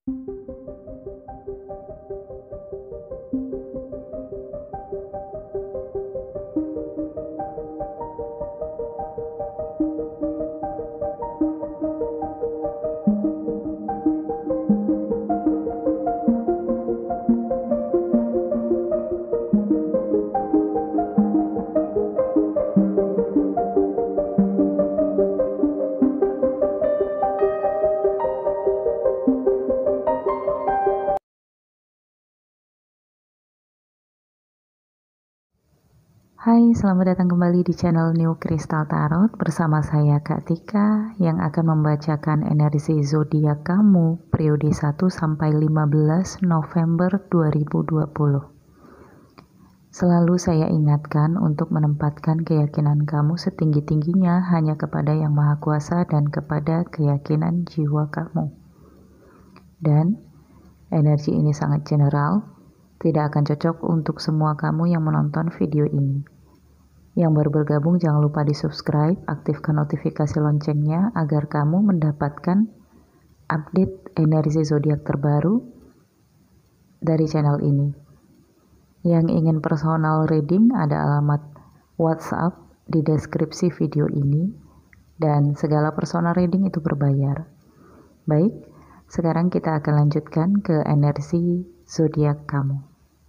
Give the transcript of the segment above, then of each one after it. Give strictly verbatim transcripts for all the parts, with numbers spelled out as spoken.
Hai, selamat datang kembali di channel New Crystal Tarot bersama saya Kak Tika yang akan membacakan energi zodiak kamu periode satu sampai lima belas November dua ribu dua puluh. Selalu saya ingatkan untuk menempatkan keyakinan kamu setinggi-tingginya hanya kepada Yang Maha Kuasa dan kepada keyakinan jiwa kamu. Dan energi ini sangat general, tidak akan cocok untuk semua kamu yang menonton video ini. Yang baru bergabung jangan lupa di subscribe, aktifkan notifikasi loncengnya agar kamu mendapatkan update energi zodiak terbaru dari channel ini. Yang ingin personal reading ada alamat WhatsApp di deskripsi video ini dan segala personal reading itu berbayar. Baik, sekarang kita akan lanjutkan ke energi zodiak kamu.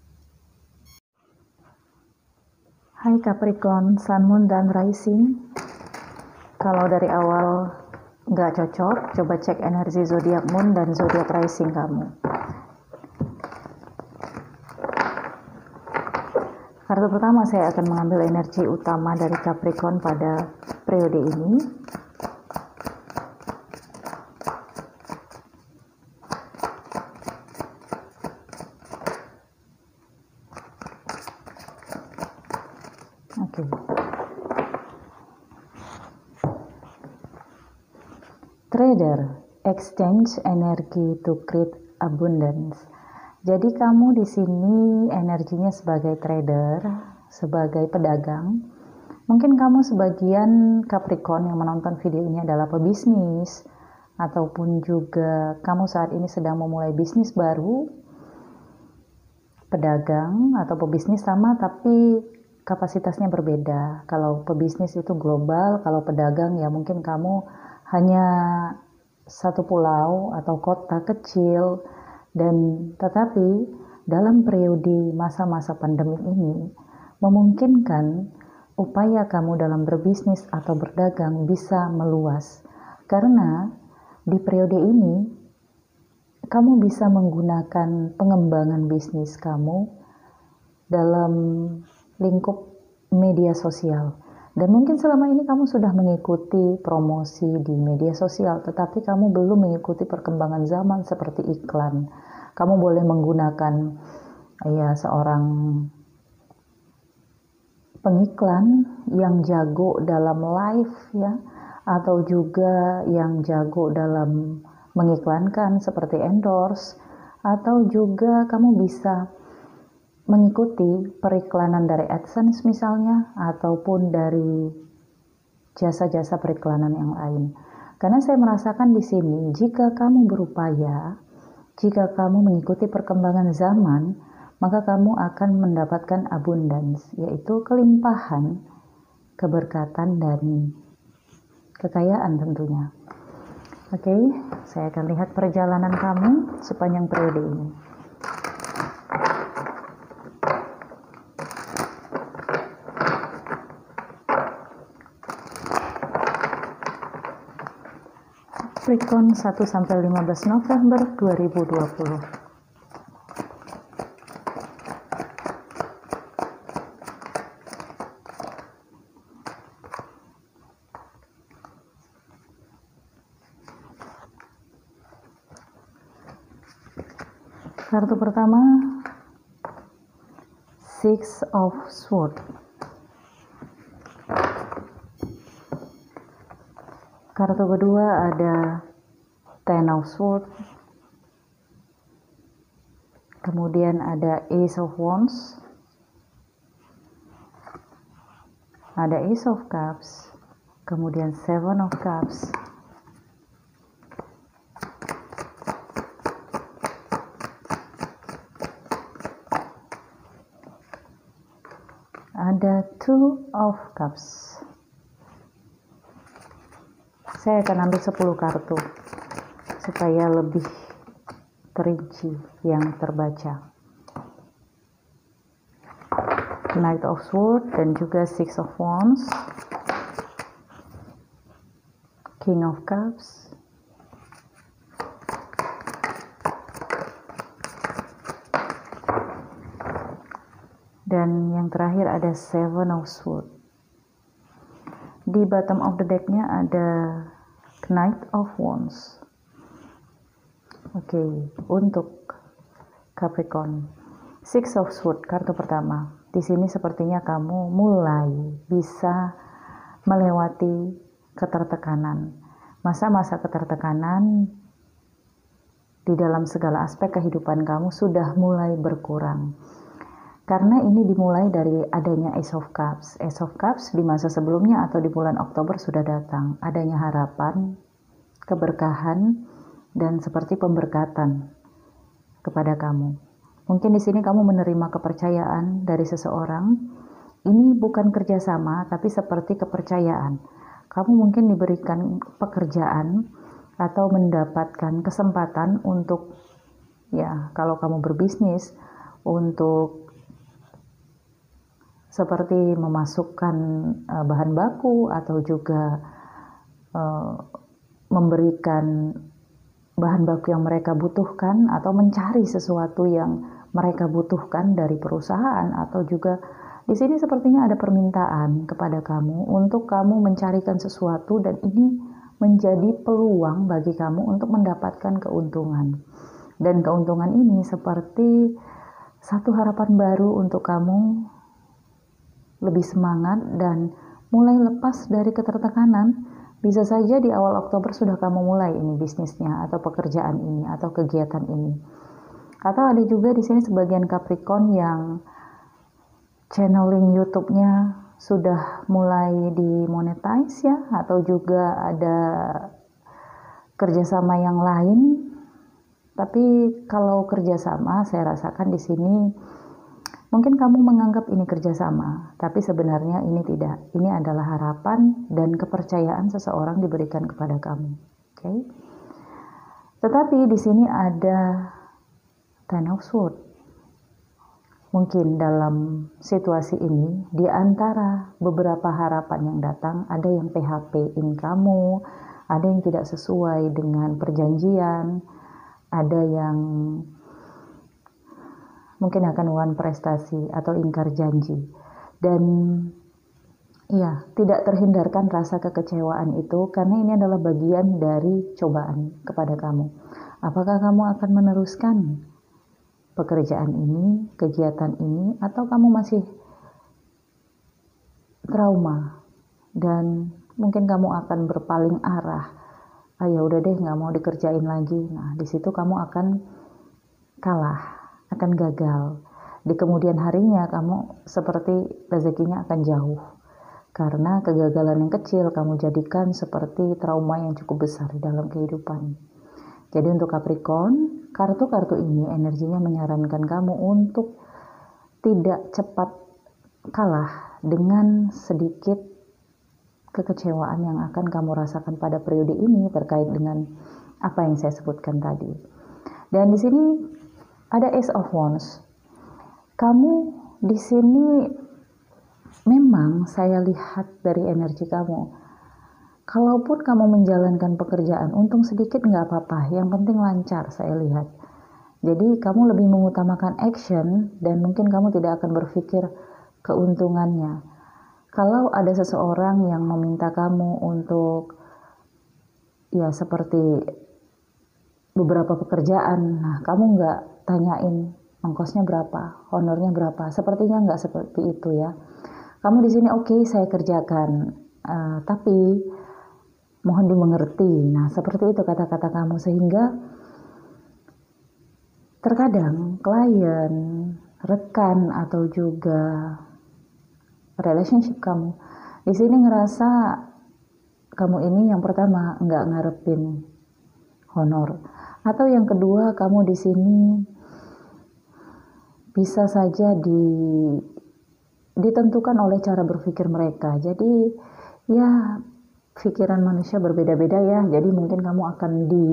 Hai Capricorn, Sun, Moon, dan Rising. Kalau dari awal nggak cocok, coba cek energi zodiak Moon dan zodiak Rising kamu. Kartu pertama saya akan mengambil energi utama dari Capricorn pada periode ini. Oke. Trader, exchange energy to create abundance. Jadi kamu di sini energinya sebagai trader, sebagai pedagang. Mungkin kamu sebagian Capricorn yang menonton video ini adalah pebisnis, ataupun juga kamu saat ini sedang memulai bisnis baru, pedagang atau pebisnis sama tapi kapasitasnya berbeda. Kalau pebisnis itu global, kalau pedagang ya mungkin kamu hanya satu pulau atau kota kecil. Dan tetapi dalam periode masa-masa pandemi ini memungkinkan upaya kamu dalam berbisnis atau berdagang bisa meluas. Karena di periode ini kamu bisa menggunakan pengembangan bisnis kamu dalam lingkup media sosial. Dan mungkin selama ini kamu sudah mengikuti promosi di media sosial, tetapi kamu belum mengikuti perkembangan zaman seperti iklan. Kamu boleh menggunakan ya seorang pengiklan yang jago dalam live ya, atau juga yang jago dalam mengiklankan seperti endorse, atau juga kamu bisa mengikuti periklanan dari AdSense misalnya, ataupun dari jasa-jasa periklanan yang lain. Karena saya merasakan di sini, jika kamu berupaya, jika kamu mengikuti perkembangan zaman, maka kamu akan mendapatkan abundance, yaitu kelimpahan, keberkatan, dan kekayaan tentunya. Oke, saya akan lihat perjalanan kamu sepanjang periode ini. Capricorn satu sampai lima belas November dua ribu dua puluh. Kartu pertama, Six of Swords. Kartu kedua ada Ten of Swords, kemudian ada Ace of Wands, ada Ace of Cups, kemudian Seven of Cups, ada Two of Cups. Saya akan ambil sepuluh kartu supaya lebih terinci yang terbaca. Knight of Swords dan juga Six of Wands, King of Cups, dan yang terakhir ada Seven of Swords. Di bottom of the deck-nya ada Knight of Wands. Oke, okay, untuk Capricorn, Six of Swords, kartu pertama. Di sini sepertinya kamu mulai bisa melewati ketertekanan. Masa-masa ketertekanan di dalam segala aspek kehidupan kamu sudah mulai berkurang. Karena ini dimulai dari adanya Ace of Cups. Ace of Cups di masa sebelumnya atau di bulan Oktober sudah datang. Adanya harapan, keberkahan, dan seperti pemberkatan kepada kamu. Mungkin di sini kamu menerima kepercayaan dari seseorang. Ini bukan kerjasama, tapi seperti kepercayaan. Kamu mungkin diberikan pekerjaan atau mendapatkan kesempatan untuk, ya, kalau kamu berbisnis, untuk seperti memasukkan uh, bahan baku atau juga uh, memberikan bahan baku yang mereka butuhkan atau mencari sesuatu yang mereka butuhkan dari perusahaan, atau juga di sini sepertinya ada permintaan kepada kamu untuk kamu mencarikan sesuatu, dan ini menjadi peluang bagi kamu untuk mendapatkan keuntungan. Dan keuntungan ini seperti satu harapan baru untuk kamu lebih semangat dan mulai lepas dari ketertekanan. Bisa saja di awal Oktober sudah kamu mulai ini bisnisnya atau pekerjaan ini atau kegiatan ini. Atau ada juga di sini sebagian Capricorn yang channeling YouTube-nya sudah mulai dimonetize ya, atau juga ada kerjasama yang lain. Tapi kalau kerjasama, saya rasakan di sini mungkin kamu menganggap ini kerjasama, tapi sebenarnya ini tidak. Ini adalah harapan dan kepercayaan seseorang diberikan kepada kamu. Oke. Okay? Tetapi di sini ada Ten of Swords. Mungkin dalam situasi ini, di antara beberapa harapan yang datang, ada yang P H P-in kamu, ada yang tidak sesuai dengan perjanjian, ada yang mungkin akan one prestasi atau ingkar janji. Dan ya, tidak terhindarkan rasa kekecewaan itu, karena ini adalah bagian dari cobaan kepada kamu. Apakah kamu akan meneruskan pekerjaan ini, kegiatan ini, atau kamu masih trauma dan mungkin kamu akan berpaling arah. Ah ya udah deh, nggak mau dikerjain lagi. Nah, di situ kamu akan kalah, akan gagal. Di kemudian harinya kamu seperti rezekinya akan jauh, karena kegagalan yang kecil kamu jadikan seperti trauma yang cukup besar di dalam kehidupan. Jadi untuk Capricorn, kartu-kartu ini energinya menyarankan kamu untuk tidak cepat kalah dengan sedikit kekecewaan yang akan kamu rasakan pada periode ini terkait dengan apa yang saya sebutkan tadi. Dan di sini ada Ace of Wands. Kamu di sini memang saya lihat dari energi kamu, kalaupun kamu menjalankan pekerjaan, untung sedikit nggak apa-apa, yang penting lancar saya lihat. Jadi kamu lebih mengutamakan action dan mungkin kamu tidak akan berpikir keuntungannya. Kalau ada seseorang yang meminta kamu untuk ya seperti beberapa pekerjaan, nah kamu nggak tanyain ongkosnya berapa, honornya berapa, sepertinya nggak seperti itu ya. Kamu di sini oke, okay, saya kerjakan, uh, tapi mohon dimengerti. Nah, seperti itu kata-kata kamu, sehingga terkadang klien, rekan, atau juga relationship kamu di sini ngerasa kamu ini yang pertama nggak ngarepin honor, atau yang kedua kamu di sini bisa saja di ditentukan oleh cara berpikir mereka. Jadi ya pikiran manusia berbeda-beda ya. Jadi mungkin kamu akan di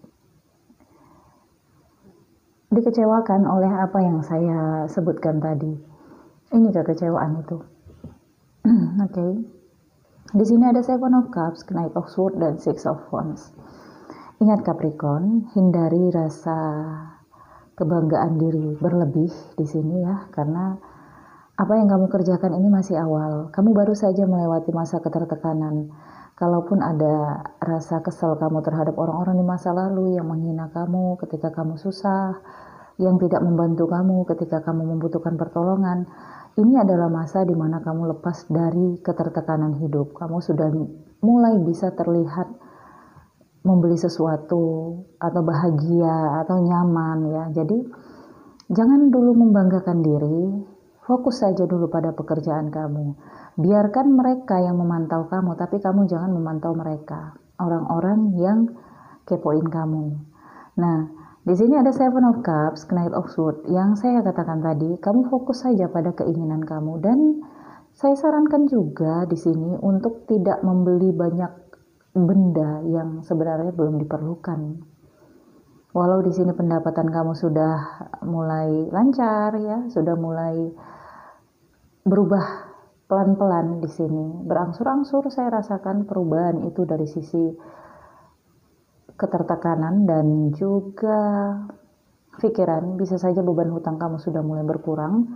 dikecewakan oleh apa yang saya sebutkan tadi. Ini kekecewaan itu. Oke. Okay. Di sini ada Seven of Cups, Knight of Swords, dan Six of Wands. Ingat Capricorn, hindari rasa kebanggaan diri berlebih di sini ya, karena apa yang kamu kerjakan ini masih awal. Kamu baru saja melewati masa ketertekanan. Kalaupun ada rasa kesal kamu terhadap orang-orang di masa lalu yang menghina kamu ketika kamu susah, yang tidak membantu kamu ketika kamu membutuhkan pertolongan, ini adalah masa di mana kamu lepas dari ketertekanan hidup. Kamu sudah mulai bisa terlihat membeli sesuatu atau bahagia atau nyaman ya. Jadi jangan dulu membanggakan diri. Fokus saja dulu pada pekerjaan kamu. Biarkan mereka yang memantau kamu, tapi kamu jangan memantau mereka. Orang-orang yang kepoin kamu. Nah, di sini ada Seven of Cups, Knight of Swords. Yang saya katakan tadi, kamu fokus saja pada keinginan kamu. Dan saya sarankan juga di sini untuk tidak membeli banyak benda yang sebenarnya belum diperlukan. Walau di sini pendapatan kamu sudah mulai lancar ya, sudah mulai berubah pelan-pelan di sini, berangsur-angsur saya rasakan perubahan itu dari sisi ketertekanan dan juga pikiran. Bisa saja beban hutang kamu sudah mulai berkurang.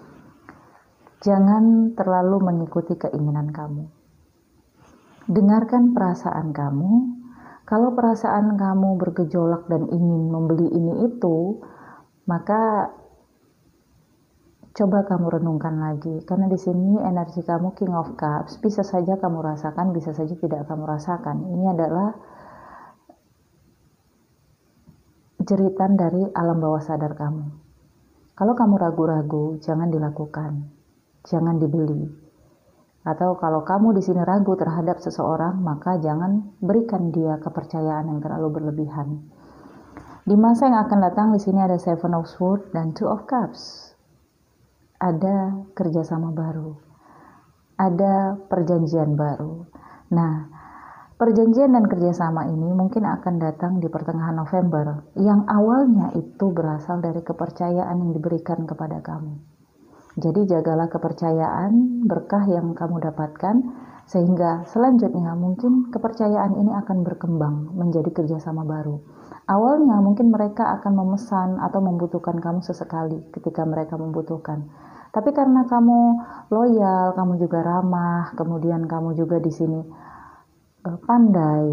Jangan terlalu mengikuti keinginan kamu. Dengarkan perasaan kamu. Kalau perasaan kamu bergejolak dan ingin membeli ini itu, maka coba kamu renungkan lagi, karena di sini energi kamu King of Cups, bisa saja kamu rasakan, bisa saja tidak kamu rasakan. Ini adalah jeritan dari alam bawah sadar kamu. Kalau kamu ragu-ragu, jangan dilakukan, jangan dibeli. Atau kalau kamu di sini ragu terhadap seseorang, maka jangan berikan dia kepercayaan yang terlalu berlebihan. Di masa yang akan datang, di sini ada Seven of Swords dan Two of Cups. Ada kerjasama baru, ada perjanjian baru. Nah, perjanjian dan kerjasama ini mungkin akan datang di pertengahan November, yang awalnya itu berasal dari kepercayaan yang diberikan kepada kamu. Jadi jagalah kepercayaan, berkah yang kamu dapatkan, sehingga selanjutnya mungkin kepercayaan ini akan berkembang menjadi kerjasama baru. Awalnya mungkin mereka akan memesan atau membutuhkan kamu sesekali ketika mereka membutuhkan. Tapi karena kamu loyal, kamu juga ramah, kemudian kamu juga di sini uh, pandai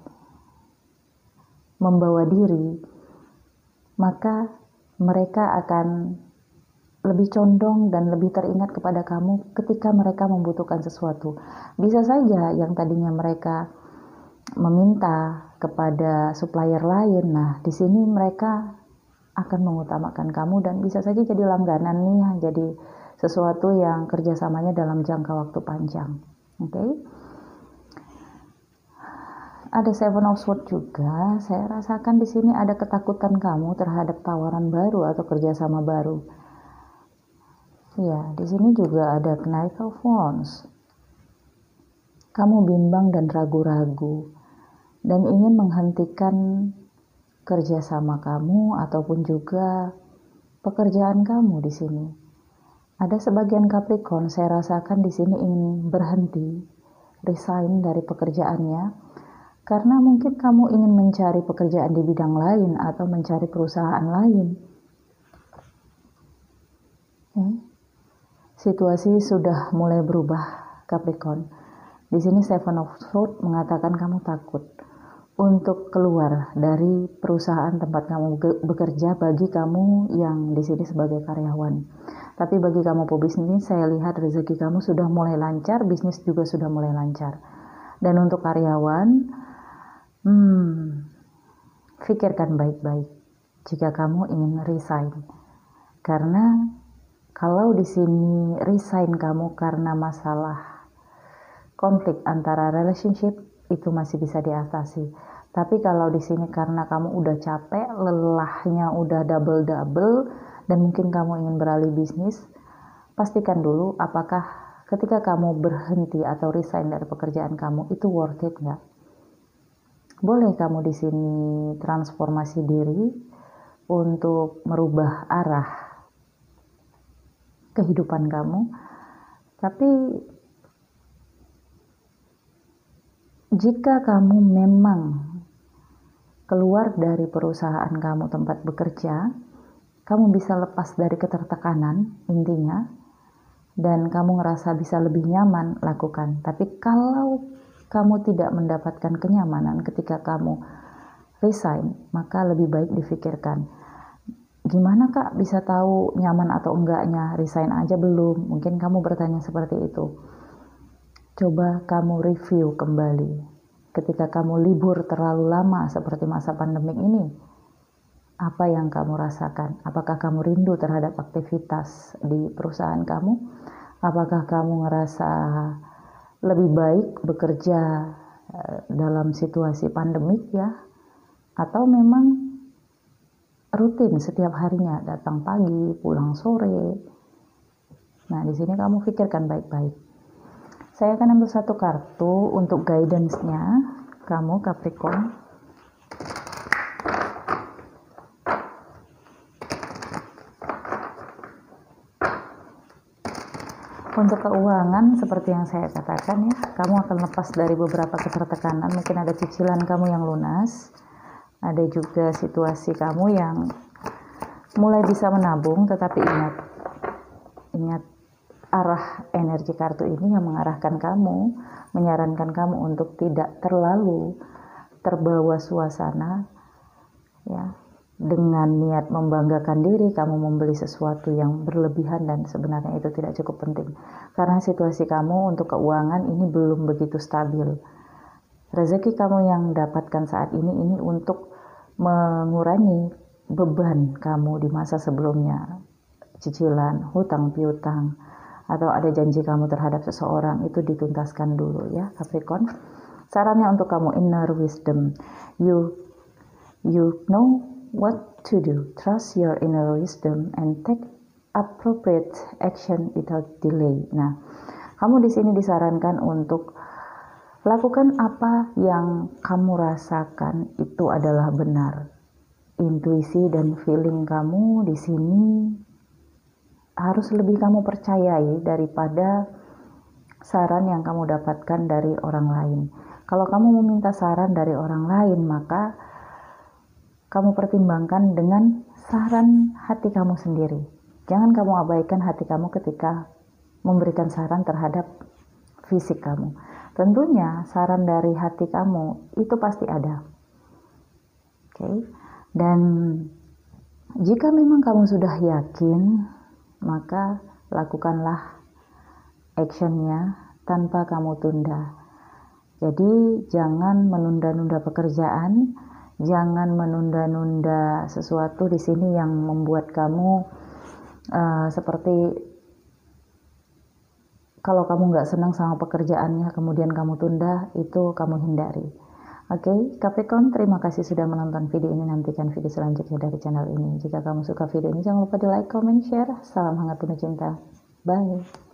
membawa diri, maka mereka akan lebih condong dan lebih teringat kepada kamu ketika mereka membutuhkan sesuatu. Bisa saja yang tadinya mereka meminta kepada supplier lain, nah di sini mereka akan mengutamakan kamu dan bisa saja jadi langganan nih, jadi sesuatu yang kerjasamanya dalam jangka waktu panjang. Oke, okay? Ada Seven of Swords juga. Saya rasakan di sini ada ketakutan kamu terhadap tawaran baru atau kerjasama baru. Ya, di sini juga ada Knight of Wands. Kamu bimbang dan ragu-ragu dan ingin menghentikan kerjasama kamu ataupun juga pekerjaan kamu di sini. Ada sebagian Capricorn, saya rasakan di sini ingin berhenti, resign dari pekerjaannya, karena mungkin kamu ingin mencari pekerjaan di bidang lain atau mencari perusahaan lain. Okay. Situasi sudah mulai berubah, Capricorn. Di sini Seven of Swords mengatakan kamu takut untuk keluar dari perusahaan tempat kamu bekerja bagi kamu yang di sini sebagai karyawan. Tapi bagi kamu pebisnis, saya lihat rezeki kamu sudah mulai lancar, bisnis juga sudah mulai lancar. Dan untuk karyawan, hmm, pikirkan baik-baik jika kamu ingin resign. Karena kalau di sini resign kamu karena masalah konflik antara relationship, itu masih bisa diatasi. Tapi kalau di sini karena kamu udah capek, lelahnya udah double-double, dan mungkin kamu ingin beralih bisnis, pastikan dulu apakah ketika kamu berhenti atau resign dari pekerjaan kamu itu worth it nggak? Boleh kamu di sini transformasi diri untuk merubah arah kehidupan kamu, tapi jika kamu memang keluar dari perusahaan kamu tempat bekerja, kamu bisa lepas dari ketertekanan intinya, dan kamu ngerasa bisa lebih nyaman, lakukan. Tapi kalau kamu tidak mendapatkan kenyamanan ketika kamu resign, maka lebih baik difikirkan, gimana kak bisa tahu nyaman atau enggaknya, resign aja belum. Mungkin kamu bertanya seperti itu. Coba kamu review kembali. Ketika kamu libur terlalu lama seperti masa pandemik ini, apa yang kamu rasakan? Apakah kamu rindu terhadap aktivitas di perusahaan kamu? Apakah kamu ngerasa lebih baik bekerja dalam situasi pandemik ya? Atau memang rutin setiap harinya, datang pagi, pulang sore? Nah, di sini kamu pikirkan baik-baik. Saya akan ambil satu kartu untuk guidance-nya kamu Capricorn. Untuk keuangan, seperti yang saya katakan ya, kamu akan lepas dari beberapa ketertekanan. Mungkin ada cicilan kamu yang lunas, ada juga situasi kamu yang mulai bisa menabung, tetapi ingat, ingat arah energi kartu ini yang mengarahkan kamu, menyarankan kamu untuk tidak terlalu terbawa suasana ya, dengan niat membanggakan diri kamu membeli sesuatu yang berlebihan dan sebenarnya itu tidak cukup penting. Karena situasi kamu untuk keuangan ini belum begitu stabil. Rezeki kamu yang dapatkan saat ini ini untuk mengurangi beban kamu di masa sebelumnya. Cicilan, hutang piutang, atau ada janji kamu terhadap seseorang, itu dituntaskan dulu ya Capricorn. Sarannya untuk kamu, inner wisdom. You you know what to do. Trust your inner wisdom and take appropriate action without delay. Nah, kamu di sini disarankan untuk lakukan apa yang kamu rasakan itu adalah benar. Intuisi dan feeling kamu di sini harus lebih kamu percayai daripada saran yang kamu dapatkan dari orang lain. Kalau kamu meminta saran dari orang lain, maka kamu pertimbangkan dengan saran hati kamu sendiri. Jangan kamu abaikan hati kamu ketika memberikan saran terhadap fisik kamu. Tentunya saran dari hati kamu itu pasti ada. Oke. Okay? Dan jika memang kamu sudah yakin, maka lakukanlah actionnya tanpa kamu tunda. Jadi jangan menunda-nunda pekerjaan, jangan menunda-nunda sesuatu di sini yang membuat kamu uh, seperti kalau kamu nggak senang sama pekerjaannya kemudian kamu tunda, itu kamu hindari. Oke, okay, Capricorn, terima kasih sudah menonton video ini. Nantikan video selanjutnya dari channel ini. Jika kamu suka video ini, jangan lupa di like, comment, share. Salam hangat penuh cinta. Bye.